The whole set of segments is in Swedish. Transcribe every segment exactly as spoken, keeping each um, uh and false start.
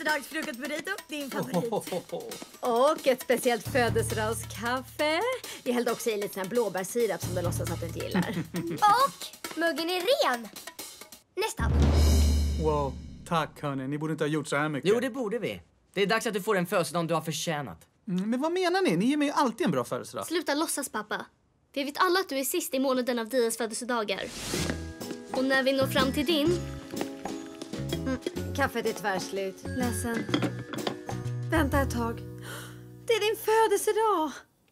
födelsedagsfrukost burrito, din favorit. Oh, oh, oh, oh. Och ett speciellt födelsedagskaffe. Vi hällde också i lite sån här blåbärssirap som du låtsas att du inte gillar. Och muggen är ren. Nästan. Wow, tack hörni. Ni borde inte ha gjort så här mycket. Jo, det borde vi. Det är dags att du får en födelsedag du har förtjänat. Mm, men vad menar ni? Ni ger mig alltid en bra födelsedag. Sluta låtsas, pappa. Vi vet alla att du är sist i månaden av Dias födelsedagar. Och när vi når fram till din... Mm, kaffet är tyvärr slut. Ledsen. Vänta ett tag. Det är din födelsedag.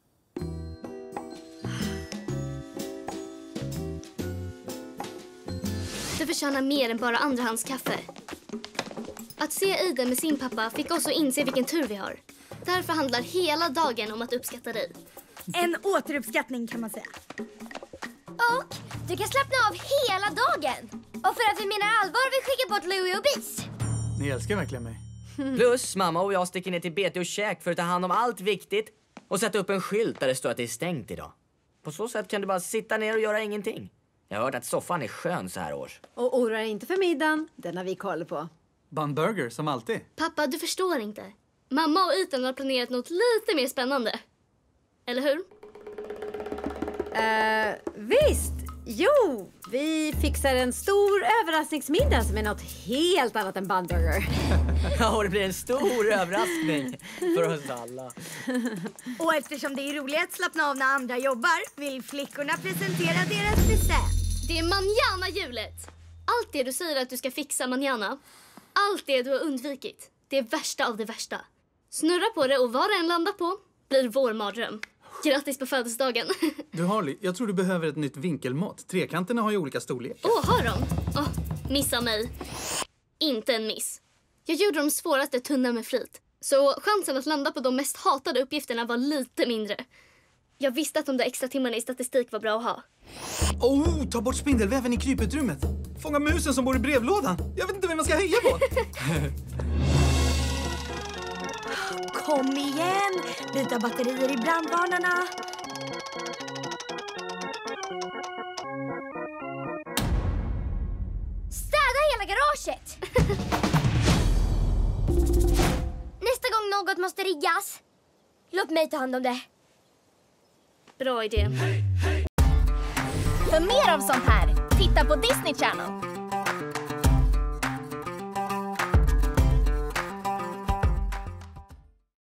Du förtjänar mer än bara andrahandskaffe. Att se Aiden med sin pappa fick oss att inse vilken tur vi har. Därför handlar hela dagen om att uppskatta dig. En återuppskattning kan man säga. Och du kan slappna av hela dagen. Och för att vi menar allvar vill skicka bort Louie och Bis. Ni älskar verkligen mig. Plus, mamma och jag sticker ner till bete och käk för att ta hand om allt viktigt. Och sätta upp en skylt där det står att det är stängt idag. På så sätt kan du bara sitta ner och göra ingenting. Jag har hört att soffan är skön så här års. Och oroa dig inte för middagen. Den har vi koll på. Bun-burger, som alltid. Pappa, du förstår inte. Mamma och Ethan har planerat något lite mer spännande. Eller hur? Uh, visst. Jo, vi fixar en stor överraskningsmiddag som är något helt annat än bun-burger. Ja, det blir en stor överraskning för oss alla. Och eftersom det är roligt att slappna av när andra jobbar vill flickorna presentera deras present. Det är manjana-hjulet. Allt det du säger att du ska fixa manjana, allt det du har undvikit, det är värsta av det värsta. Snurra på det och vad det än landar på blir vår mardröm. Grattis på födelsedagen. Du Harley, jag tror du behöver ett nytt vinkelmått. Trekanterna har ju olika storlekar. Åh, oh, har de? Oh, missa mig. Inte en miss. Jag gjorde de svåraste tunna med flit. Så chansen att landa på de mest hatade uppgifterna var lite mindre. Jag visste att de där extra timmarna i statistik var bra att ha. Oh, ta bort spindelväven i kryputrymmet. Fånga musen som bor i brevlådan. Jag vet inte vem man ska heja på. Kom igen, byta batterier i brandvarnarna. Städa hela garaget. Nästa gång något måste riggas, låt mig ta hand om det. Bra idé. För mer av sånt här, titta på Disney Channel.